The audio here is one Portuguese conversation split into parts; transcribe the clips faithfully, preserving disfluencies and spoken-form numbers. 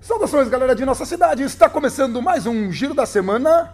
Saudações, galera de nossa cidade! Está começando mais um Giro da Semana.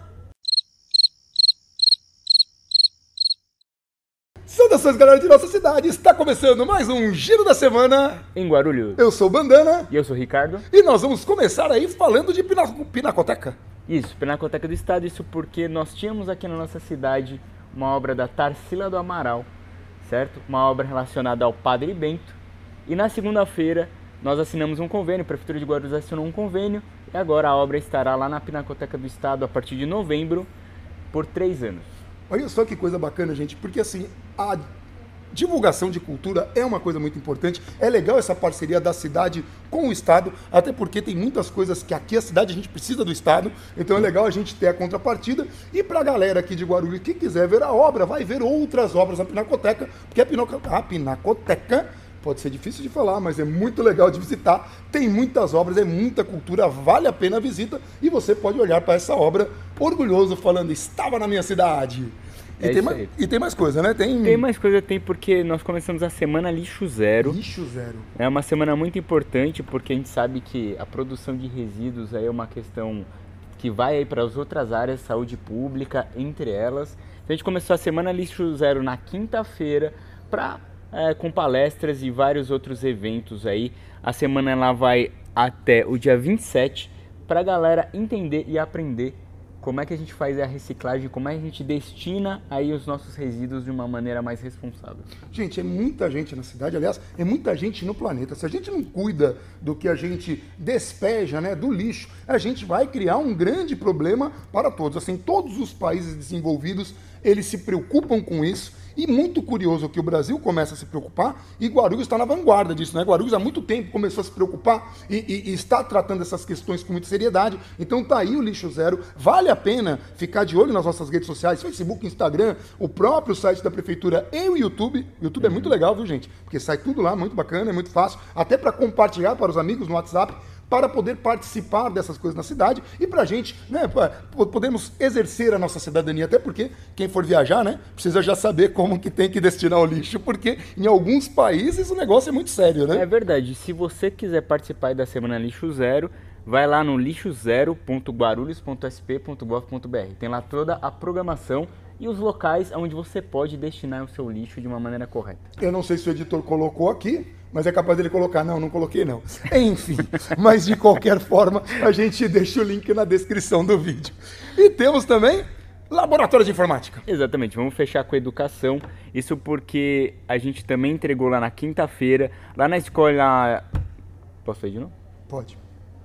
Saudações, galera de nossa cidade! Está começando mais um Giro da Semana. Em Guarulhos. Eu sou o Bandana. E eu sou o Ricardo. E nós vamos começar aí falando de pina... Pinacoteca. Isso, Pinacoteca do Estado. Isso porque nós tínhamos aqui na nossa cidade uma obra da Tarsila do Amaral, certo? Uma obra relacionada ao Padre Bento. E na segunda-feira nós assinamos um convênio, a Prefeitura de Guarulhos assinou um convênio e agora a obra estará lá na Pinacoteca do Estado a partir de novembro por três anos. Olha só que coisa bacana, gente, porque assim, a divulgação de cultura é uma coisa muito importante. É legal essa parceria da cidade com o Estado, até porque tem muitas coisas que aqui a cidade a gente precisa do Estado, então é legal a gente ter a contrapartida. E pra galera aqui de Guarulhos que quiser ver a obra, vai ver outras obras na Pinacoteca, porque a, Pinoca... a Pinacoteca pode ser difícil de falar, mas é muito legal de visitar. Tem muitas obras, é muita cultura, vale a pena a visita. E você pode olhar para essa obra orgulhoso, falando, estava na minha cidade. E, é tem, mais, e tem mais coisa, né? Tem... tem mais coisa, tem porque nós começamos a semana Lixo Zero. Lixo Zero. É uma semana muito importante porque a gente sabe que a produção de resíduos é uma questão que vai aí para as outras áreas, saúde pública, entre elas. Então a gente começou a semana Lixo Zero na quinta-feira para... É, com palestras e vários outros eventos aí. A semana ela vai até o dia vinte e sete para a galera entender e aprender como é que a gente faz a reciclagem, como é que a gente destina aí os nossos resíduos de uma maneira mais responsável. Gente, é muita gente na cidade, aliás, é muita gente no planeta. Se a gente não cuida do que a gente despeja, né, do lixo, a gente vai criar um grande problema para todos. Assim, todos os países desenvolvidos, eles se preocupam com isso. E muito curioso que o Brasil começa a se preocupar e Guarulhos está na vanguarda disso, né? Guarulhos há muito tempo começou a se preocupar e, e, e está tratando essas questões com muita seriedade. Então tá aí o Lixo Zero. Vale a pena ficar de olho nas nossas redes sociais, Facebook, Instagram, o próprio site da Prefeitura e o YouTube. O YouTube uhum. é muito legal, viu, gente? Porque sai tudo lá, muito bacana, é muito fácil. Até para compartilhar para os amigos no WhatsApp, para poder participar dessas coisas na cidade e para a gente, né, podemos exercer a nossa cidadania, até porque quem for viajar, né, precisa já saber como que tem que destinar o lixo, porque em alguns países o negócio é muito sério, né? É verdade, se você quiser participar da Semana Lixo Zero, vai lá no lixo zero ponto guarulhos ponto s p ponto gov ponto b r, tem lá toda a programação e os locais onde você pode destinar o seu lixo de uma maneira correta. Eu não sei se o editor colocou aqui, mas é capaz dele colocar. Não, não coloquei não. Enfim, mas de qualquer forma, a gente deixa o link na descrição do vídeo. E temos também Laboratório de Informática. Exatamente, vamos fechar com a educação. Isso porque a gente também entregou lá na quinta-feira, lá na escola... Posso ir de novo? Pode.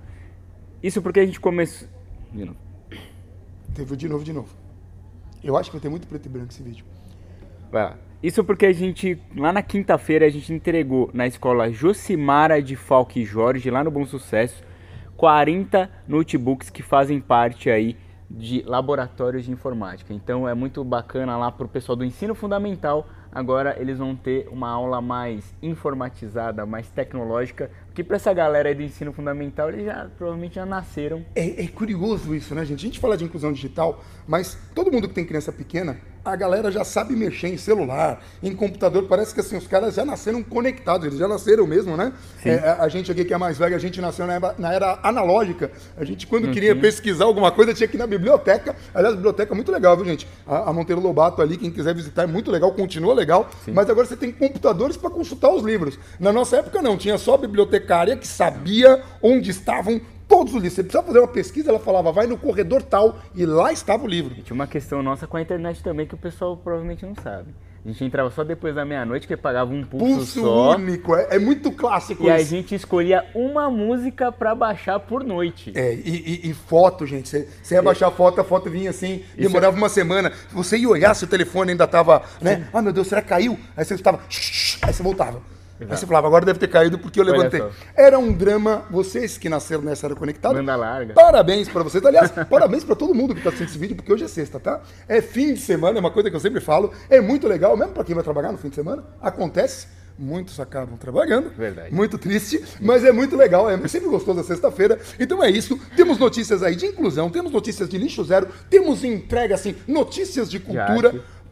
Isso porque a gente começou... De novo. Teve de novo, de novo. Eu acho que vai ter muito preto e branco esse vídeo. Vai lá. Isso porque a gente, lá na quinta-feira, a gente entregou na escola Josimara de Falque Jorge, lá no Bom Sucesso, quarenta notebooks que fazem parte aí de laboratórios de informática. Então é muito bacana lá para o pessoal do ensino fundamental. Agora eles vão ter uma aula mais informatizada, mais tecnológica, porque para essa galera aí do ensino fundamental, eles já provavelmente já nasceram. É, é curioso isso, né, gente? A gente fala de inclusão digital, mas todo mundo que tem criança pequena, a galera já sabe mexer em celular, em computador. Parece que assim, os caras já nasceram conectados, eles já nasceram mesmo, né? É, a gente aqui que é mais velho, a gente nasceu na era, na era analógica. A gente, quando Não queria tinha. pesquisar alguma coisa, tinha que ir na biblioteca. Aliás, a biblioteca é muito legal, viu, gente? A, a Monteiro Lobato ali, quem quiser visitar, é muito legal, continua legal. Sim. Mas agora você tem computadores para consultar os livros. Na nossa época, não. Tinha só a bibliotecária que sabia onde estavam todos os livros. Você precisava fazer uma pesquisa, ela falava, vai no corredor tal, e lá estava o livro. E tinha uma questão nossa com a internet também que o pessoal provavelmente não sabe. A gente entrava só depois da meia-noite, que pagava um pulso, pulso só. único, é, é muito clássico e isso. E a gente escolhia uma música pra baixar por noite. É, e, e, e foto, gente. Você, você ia baixar a foto, a foto vinha assim, isso demorava é... uma semana. Você ia olhar se o telefone ainda tava, né? Ah, meu Deus, será que caiu? Aí você estava, aí você voltava. Exato. Aí você falava, agora deve ter caído porque eu Olha levantei. Só. Era um drama, vocês que nasceram nessa era conectada. Banda larga. Parabéns pra vocês. Aliás, parabéns pra todo mundo que tá assistindo esse vídeo, porque hoje é sexta, tá? É fim de semana, é uma coisa que eu sempre falo. É muito legal, mesmo pra quem vai trabalhar no fim de semana. Acontece. Muitos acabam trabalhando. Verdade. Muito triste, mas é muito legal. É sempre gostoso a sexta-feira. Então é isso. Temos notícias aí de inclusão, temos notícias de lixo zero, temos entrega, assim, notícias de cultura.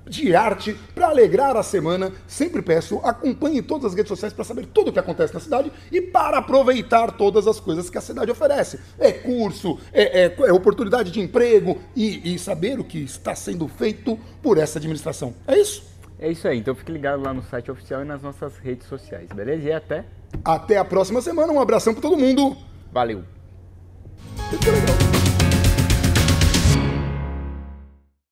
de arte para alegrar a semana. Sempre peço, acompanhe todas as redes sociais para saber tudo o que acontece na cidade e para aproveitar todas as coisas que a cidade oferece. É curso, é, é, é oportunidade de emprego e, e saber o que está sendo feito por essa administração. É isso? É isso aí, então fique ligado lá no site oficial e nas nossas redes sociais, beleza? E até... Até a próxima semana, um abração para todo mundo. Valeu! Muito legal.